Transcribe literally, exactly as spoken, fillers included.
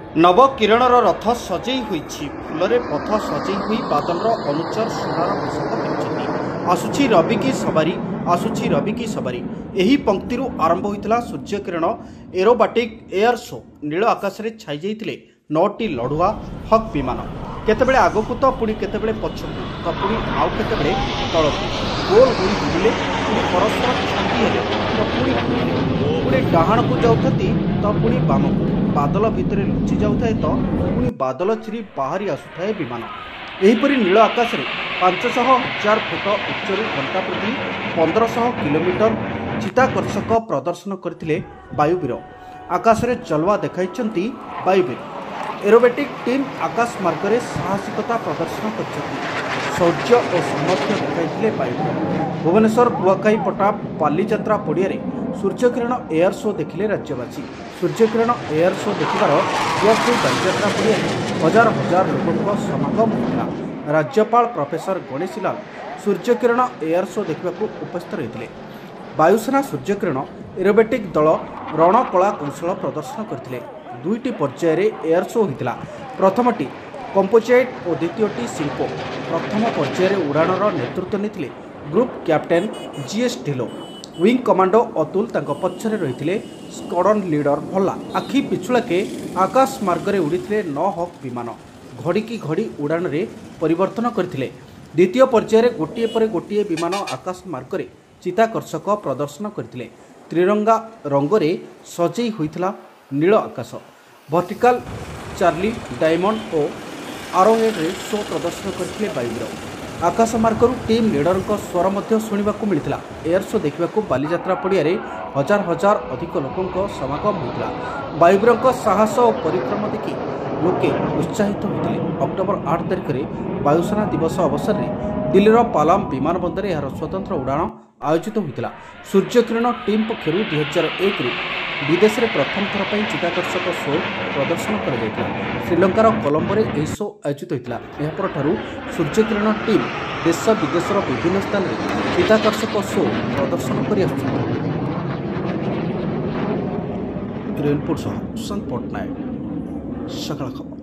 नव किरणर रथ सजई होइछि फुलरे पथ सजई हुई बादलर अनुचर सुनार पोषक कर आसुछि रवि की सवारी आसुछि रवि की सवारी एही पंक्तिरु आरंभ होइतला सूर्य किरण एरोबाटिक एयर शो नील आकाश रे छाई जाइतिले नौटी लड़ुआ हक विमान केतेबेले आगकु तो पुणी केतेबेले पछकु तो पुणी आउ केतेबेले तळकु गोल होई बुलिले पुणी परस्पर छांदी हेले तो पुणी घुरिले पुणी डाहाणकु जाउथति तो पुणी बामकु बादल भितर लुचि जाउथाय तो पुणी बादल चिरी बाहरी आसुथाय विमान एहीपरि नील आकाश रे पांच सौ हजार फुट उच्चरू घंटा प्रति पंद्रह सौ किलोमीटर चिताकर्षक प्रदर्शन करथिले वायुवीर आकाश रे जलवा देखाइछंती वायुवीर एरोबेटिक टीम आकाश मार्ग में साहसिकता प्रदर्शन कर शौर्य और सामर्थ्य देखाइथिले वायुवीर भुवनेश्वर कुआखाई पटा बालीजात्रा पड़िया सूर्यकिरण एयर शो देखिले राज्यवासी सूर्यकिरण एयर शो देखिबार कुआखाई बालीजात्रा पड़िया हजार हजार लोकों समागम होता राज्यपाल professor Ganeshi Lal Suryakiran air show देखा उपस्थित रही वायुसेना सूर्यकिरण एरोबेटिक दल रणकला कौशल प्रदर्शन करते दुईटी पर्यायर एयर शो होता प्रथमटी कंपोजाइट और द्वितीयटी शिल्प प्रथम पर्यायर उड़ाणर नेतृत्व नहीं group captain GS Dhillon wing commander Atul तांको पछरे रहिथिले स्क्वाड्रन लीडर भल्ला आखि पिछुलाके आकाश मार्ग में उड़ीथिले नौ हक विमान घड़ी की घड़ी उड़ान रे परिवर्तन करथिले द्वितीय पर्यायर गोटिए पर गोटिए विमान आकाश मार्ग में चिताकर्षक प्रदर्शन करथिले त्रिरंगा रंगरे सजई होइथिला नील आकाश वर्टिकल चार्ली डायमंड और आरोहेड रे शो प्रदर्शन करथिले वायुवीर आकाश मार्गरू टीम लीडर स्वर मध्य शुणा मिलता एयर शो देखा बालीजात्रा पड़िया हजार हजार अधिक लोकों समागम होता वायुवीर साहस और परिश्रम देखि लोके उत्साहित होते अक्टोबर आठ तारिख में वायुसेना दिवस अवसर में दिल्लीर पालाम विमान बंदर यार स्वतंत्र उड़ाण आयोजित होता सूर्यकिरण टीम पक्षर दुई हजार एक विदेश में प्रथम थर पर चिताकर्षक शो प्रदर्शन कर श्रीलंकार कोलंबोरे यह शो आयोजित होता यापर सूर्यकिरण टीम देश विदेश विभिन्न स्थान में चिताकर्षक शो प्रदर्शन कर रिपोर्ट सुशांत पट्टनायक सकाळ खबर।